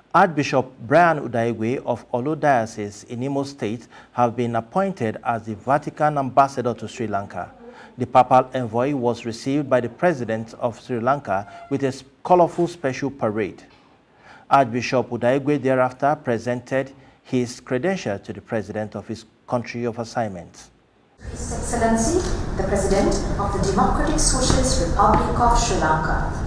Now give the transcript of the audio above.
Archbishop Brian Udaigwe of Olo Diocese in Imo State have been appointed as the Vatican ambassador to Sri Lanka. The papal envoy was received by the President of Sri Lanka with a colorful special parade. Archbishop Udaigwe thereafter presented his credentials to the President of his country of assignment. His Excellency, the President of the Democratic Socialist Republic of Sri Lanka.